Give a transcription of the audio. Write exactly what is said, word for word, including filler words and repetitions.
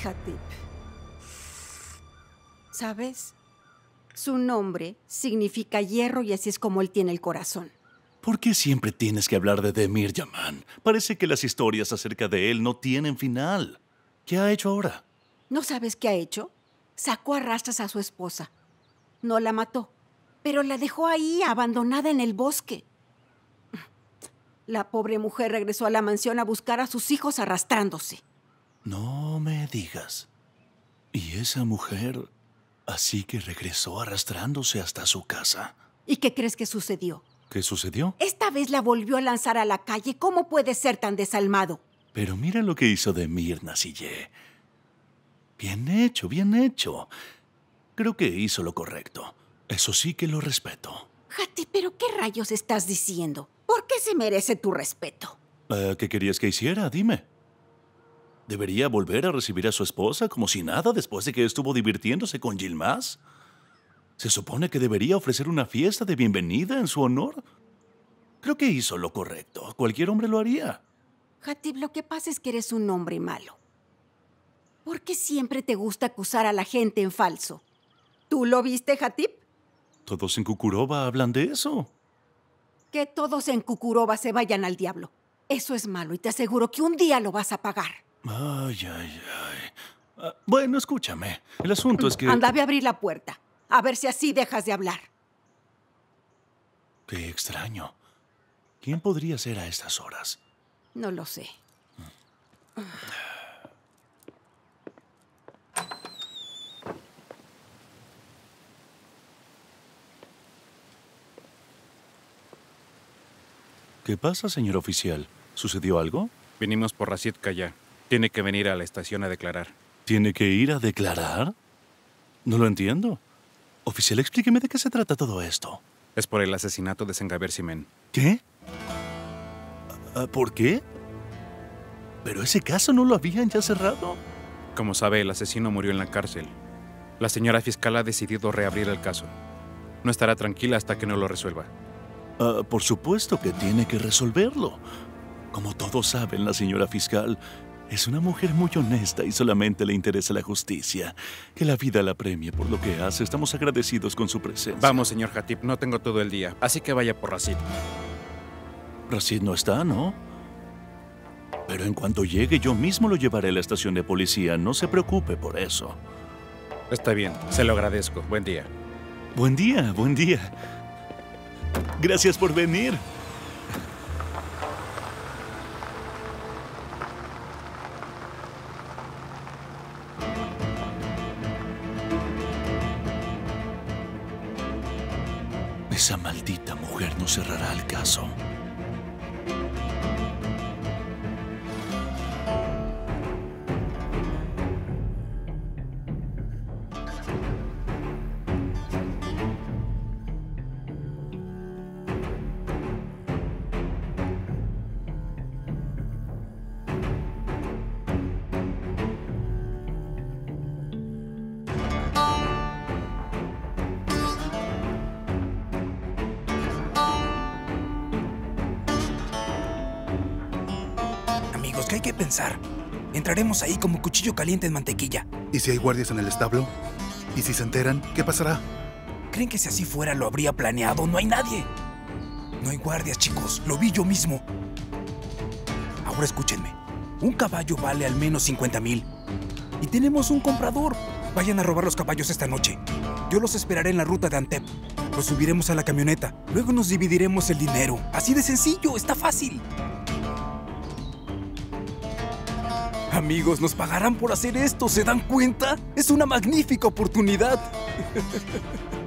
Hatip. ¿Sabes? Su nombre significa hierro y así es como él tiene el corazón. ¿Por qué siempre tienes que hablar de Demir Yaman? Parece que las historias acerca de él no tienen final. ¿Qué ha hecho ahora? ¿No sabes qué ha hecho? Sacó a rastras a su esposa. No la mató, pero la dejó ahí, abandonada en el bosque. La pobre mujer regresó a la mansión a buscar a sus hijos arrastrándose. No me digas. ¿Y esa mujer así que regresó arrastrándose hasta su casa? ¿Y qué crees que sucedió? ¿Qué sucedió? Esta vez la volvió a lanzar a la calle. ¿Cómo puede ser tan desalmado? Pero mira lo que hizo Demir Nasille. Bien hecho, bien hecho. Creo que hizo lo correcto. Eso sí que lo respeto. Hatip, ¿pero qué rayos estás diciendo? ¿Por qué se merece tu respeto? Uh, ¿Qué querías que hiciera? Dime. ¿Debería volver a recibir a su esposa como si nada después de que estuvo divirtiéndose con Yilmaz? ¿Se supone que debería ofrecer una fiesta de bienvenida en su honor? Creo que hizo lo correcto. Cualquier hombre lo haría. Hatip, lo que pasa es que eres un hombre malo. ¿Por qué siempre te gusta acusar a la gente en falso? ¿Tú lo viste, Hatip? Todos en Kukuroba hablan de eso. Que todos en Kukuroba se vayan al diablo. Eso es malo y te aseguro que un día lo vas a pagar. Ay, ay, ay. Uh, bueno, escúchame. El asunto es que... Anda, ve a abrir la puerta. A ver si así dejas de hablar. Qué extraño. ¿Quién podría ser a estas horas? No lo sé. ¿Qué pasa, señor oficial? ¿Sucedió algo? Vinimos por Rashid Kaya. Tiene que venir a la estación a declarar. ¿Tiene que ir a declarar? No lo entiendo. Oficial, explíqueme de qué se trata todo esto. Es por el asesinato de Sengaber Simen. ¿Qué? ¿Por qué? ¿Pero ese caso no lo habían ya cerrado? Como sabe, el asesino murió en la cárcel. La señora fiscal ha decidido reabrir el caso. No estará tranquila hasta que no lo resuelva. Uh, por supuesto que tiene que resolverlo. Como todos saben, la señora fiscal es una mujer muy honesta y solamente le interesa la justicia. Que la vida la premie por lo que hace. Estamos agradecidos con su presencia. Vamos, señor Hatip, no tengo todo el día, así que vaya por Rashid. Rashid no está, ¿no? Pero en cuanto llegue, yo mismo lo llevaré a la estación de policía. No se preocupe por eso. Está bien, se lo agradezco. Buen día. Buen día, buen día. Gracias por venir. Esa maldita mujer no cerrará el caso. ¿Qué hay que pensar? Entraremos ahí como cuchillo caliente en mantequilla. ¿Y si hay guardias en el establo? ¿Y si se enteran? ¿Qué pasará? ¿Creen que si así fuera lo habría planeado? No hay nadie. No hay guardias, chicos. Lo vi yo mismo. Ahora escúchenme. Un caballo vale al menos cincuenta mil. Y tenemos un comprador. Vayan a robar los caballos esta noche. Yo los esperaré en la ruta de Antep. Los subiremos a la camioneta. Luego nos dividiremos el dinero. Así de sencillo. Está fácil. Amigos, nos pagarán por hacer esto, ¿se dan cuenta? Es una magnífica oportunidad.